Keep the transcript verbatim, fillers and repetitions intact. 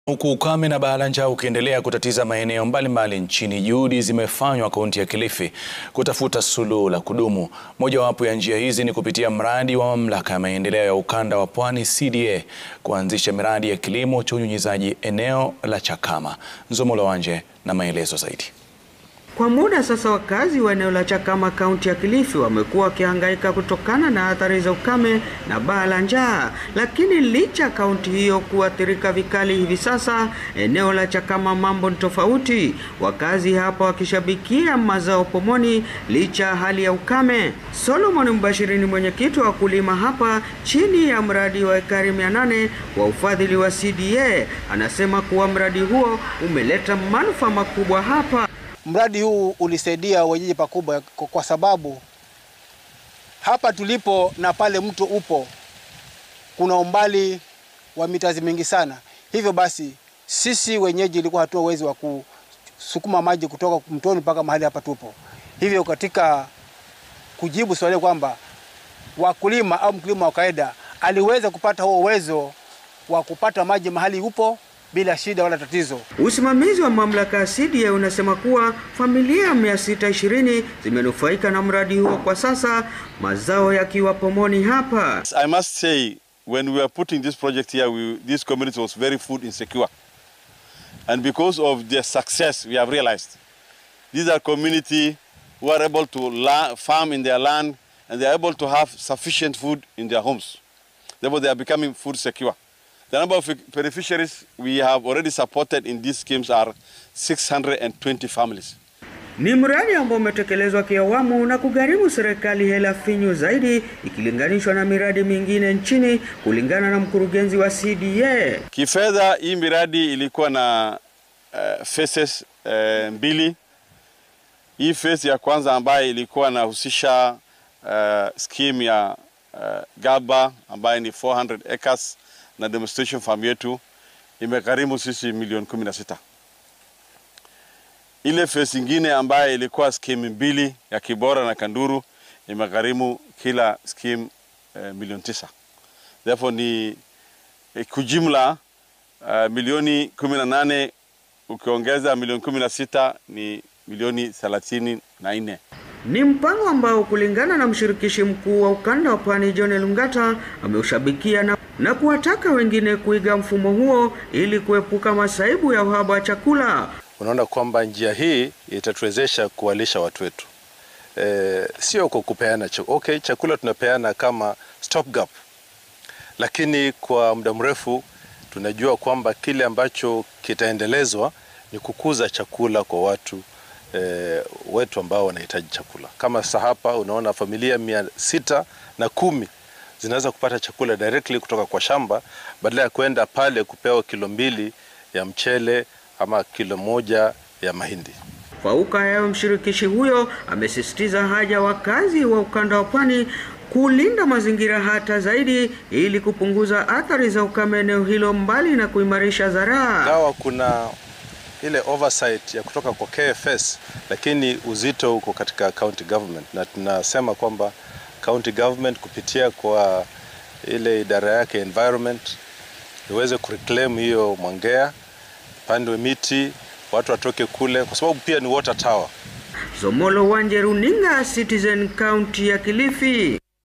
Huku ukame na baa la njaa ukiendelea kutatiza maeneo mbalimbali nchini, juhudi zimefanywa kaunti ya Kilifi kutafuta suluhu la kudumu. Mojawapo ya njia hizi ni kupitia mradi wa Mamlaka ya maendeleo ya ukanda wa Pwani C D A kuanzisha miradi ya kilimo cha unyunyizaji eneo la Chakama. Wanje na maelezo zaidi. Kwa muda sasa wakazi wa eneo la Chakama kaunti ya Kilifi wamekuwa wakihangaika kutokana na athari za ukame na baa la njaa. Lakini licha kaunti hiyo kuathirika vikali hivi sasa, eneo la Chakama mambo ni tofauti. Wakazi hapa wakishabikia mazao pomoni licha hali ya ukame. Solomon Mbashiri ni mwenyekiti wa kulima hapa chini ya mradi wa ekari mia nane wa ufadhili wa C D A. Anasema kuwa mradi huo umeleta manufaa makubwa hapa. Mradi huu ulisaidia wenyeji pakubwa kwa sababu hapa tulipo na pale mto upo kuna umbali wa mitazi mingi sana. Hivyo basi sisi wenyeji ilikuwa hatuna uwezo wa kusukuma maji kutoka mtoni mpaka mahali hapa tupo. Hivyo katika kujibu swali kwamba wakulima au mkulima wa kawaida aliweza kupata huo uwezo wa kupata maji mahali upo bila shida wala tatizo. Usimamizi wa mamlaka ya C D A unasema kuwa familia mia sita ishirini zimenufaika na mradi huo kwa sasa, mazao yakiwa pomoni hapa. I must say, when we were putting this project here, we, this community was very food insecure. And because of their success, we have realized these are community who are able to la farm in their land and they are able to have sufficient food in their homes. Therefore, they are becoming food secure. The number of beneficiaries we have already supported in these schemes are six hundred twenty families. Ni mradi ambao umetekelezwa kiawamu na kugharimu serikali hela finyu zaidi ikilinganishwa na miradi mingine nchini, kulingana na mkurugenzi wa C D A. Kifedha hii miradi ilikuwa na uh, phases uh, mbili. Hii phase ya kwanza ambayo ilikuwa na husisha uh, scheme ya uh, Gaba ambayo ni four hundred acres na demonstration farm yetu imegharimu sisi milioni kumi na sita. Ile phase nyingine ambayo ilikuwa scheme mbili ya Kibora na Kanduru imegharimu kila scheme eh, milioni tisa. Therefore ni eh, kujumla uh, milioni kumi na nane ukiongeza milioni kumi na sita ni milioni thelathini na nne. Ni mpango ambao kulingana na mshirikishi mkuu wa ukanda wa Pwani John Lungata ameushabikia na, na kuwataka wengine kuiga mfumo huo ili kuepuka masaibu ya uhaba wa chakula. Unaona kwamba njia hii itatuwezesha kuwalisha watu wetu. E, sio kwa kupeana chakula. Okay, chakula tunapeana kama stopgap. Lakini kwa muda mrefu tunajua kwamba kile ambacho kitaendelezwa ni kukuza chakula kwa watu E, wetu ambao wanahitaji chakula. Kama sasa hapa unaona familia mia sita na kumi zinaweza kupata chakula directly kutoka kwa shamba badala ya kwenda pale kupewa kilo mbili ya mchele ama kilo moja ya mahindi. Fauka ya mshirikishi huyo amesisitiza haja wakazi wa ukanda wa Pwani kulinda mazingira hata zaidi ili kupunguza athari za ukame eneo hilo, mbali na kuimarisha zaraa. Gawa kuna ile oversight ya kutoka kwa K F S, lakini uzito uko katika county government, na tunasema kwamba county government kupitia kwa ile idara yake environment iweze kureclaim hiyo Mwangea, pandwe miti, watu watoke kule kwa sababu pia ni water tower. Wanje, runinga Citizen, kaunti ya Kilifi.